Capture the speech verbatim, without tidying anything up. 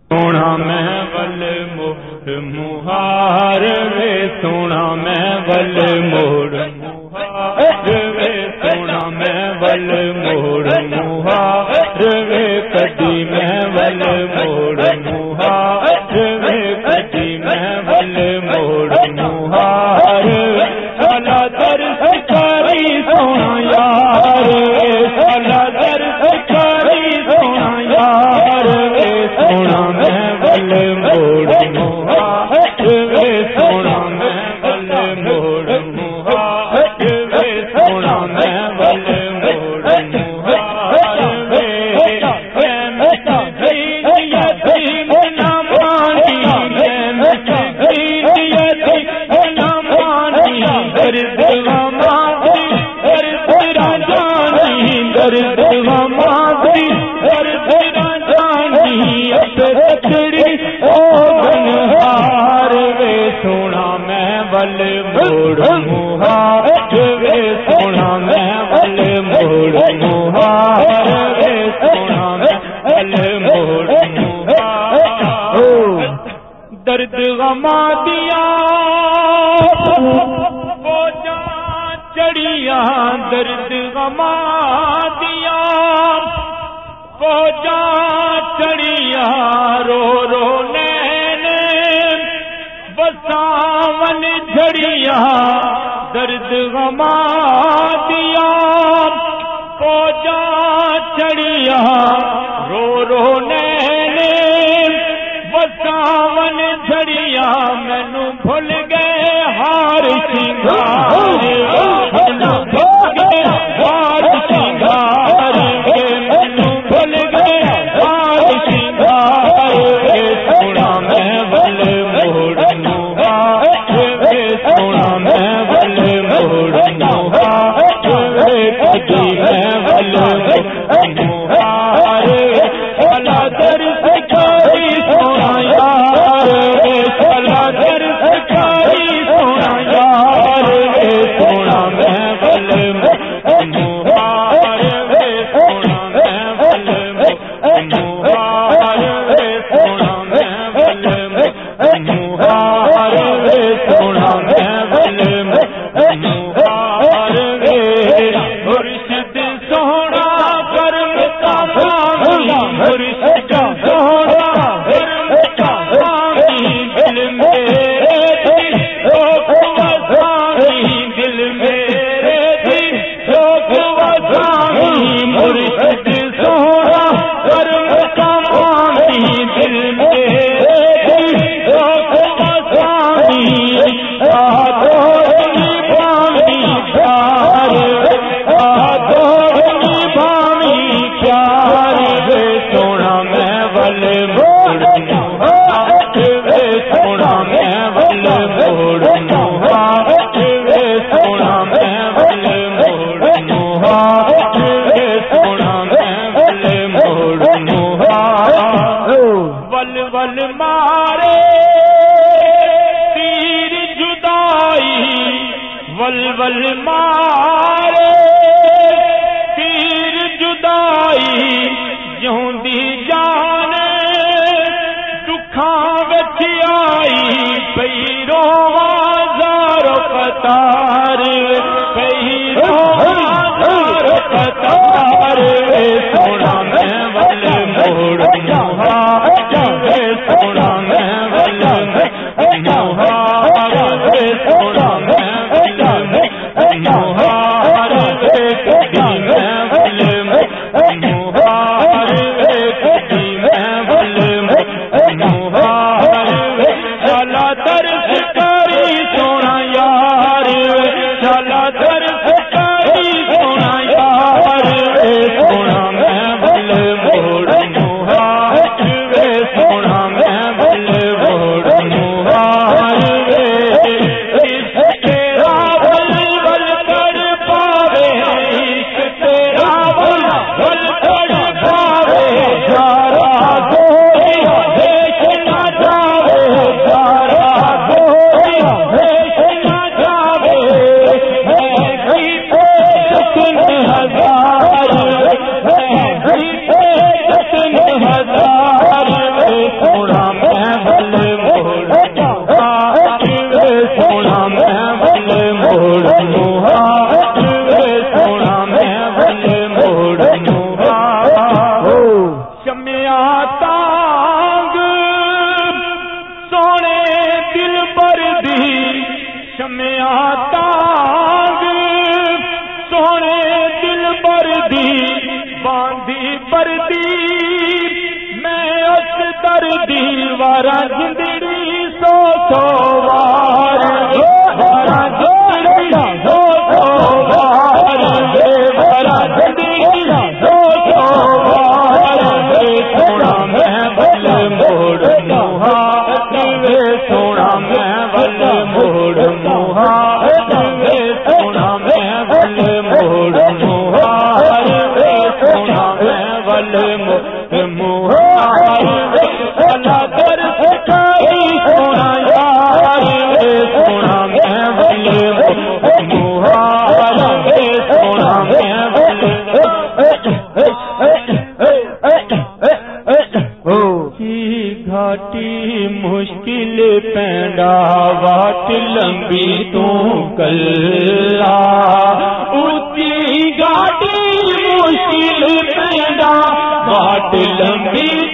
सोना मैं वल मोड़ मुहार वे सोना मैं वल मोड़ मुहार वे सोना मैं वल मोड़ मुहार वे कदी मैं वल मोड़ मुहार वे कदी मैं वल मोड़ मुहार साला दर सिकारी सोना यार साला दर सिकारी सोना यार वे सोना मैं वल मोड़ मुहार वे सोना मैं वल मोड़ मुहार वे सोना मैं वल मोड़ मुहार वे मैं यतीम न मानी मैं यतीम न मानी दर्द हमारी दर्द राजानी दर्द हमारी दर्द राजानी अपनी हार वे सोना मैं वल मोड़ मुहार वे सोना मैं वल मोड़ मुहार वे सोना मैं वल मोड़ मुहार दर्द गमा दिया बोझा चढ़िया दर्द गमा दिया बोझा चढ़िया रो रो सावन झड़िया दर्द गमा दिया पोजा चढ़िया रो रो नैने सावन झड़िया मैनू भूल गए हार सिंगार मैनू भूल गए हार सिंगार मैनू भूल गए हार सिंगार सोना मैं वल मोड़ सोना मैं वल मोड़ मुहार कदी मैं वल मुहार साला दर सिकारी सोना यार साला दर सिकारी सोना यार सोना मैं वल मुहार सोना मैं वल मुहार सोना मैं वल मुहार सोना मैं वल मुहार मुर्शिद सोना कर्म का स्वामी मुर्शिद सोना कर्म का स्वामी दिल मेरे थी शोक वसामी दिल मेरे थी शोक वसामी मुर्शिद सोना कर्म का स्वामी दिल मेरे थी शोक वसामी आदोनी भामी प्यार आदोनी भामी प्यार वे सोना मैं वल मोड़ मुहार वे सोना मैं वल मोड़ मुहार वे सोना मैं वल मोड़ मुहार वे सोना मैं वल मोड़ मुहार वल वल मारे वल वल मारे तीर जुदाई जिउंदी जान दुखां विच आई पई रोवां ज़ारो कतार पई रोवां ज़ारो कतार सोना मैं वल मोड़ मुहार वे सोना मैं वल मुहार वे सोना मैं मुहार वे कदी मैं वल मुहार वे कदी मैं वल मुहार वे साला दर सिकारी सोना यार तांग सोने दिल पर दी शमिया तांग सोने दिल पर दी बांधी पर दी मैं उस दर्दी वारा जिंदड़ी सो सो वार वारा जिंदड़ी सो सो वार वारा जिंदड़ी सो सो वार सोना मैं बल मोड़ मुहा वे सोना मैं बल मोड़ मुहा वे सोना मैं बल मोड़ मुहा वे सोना मैं बल मोड़ मुहा भला कर सकाई सोना यार वे सोना मैं बल मुहा वे सोना मैं बल घाटी मुश्किल पैंडा वाट लंबी तू कल्ला ऊंची घाटी मुश्किल पैंडा वाट लंबी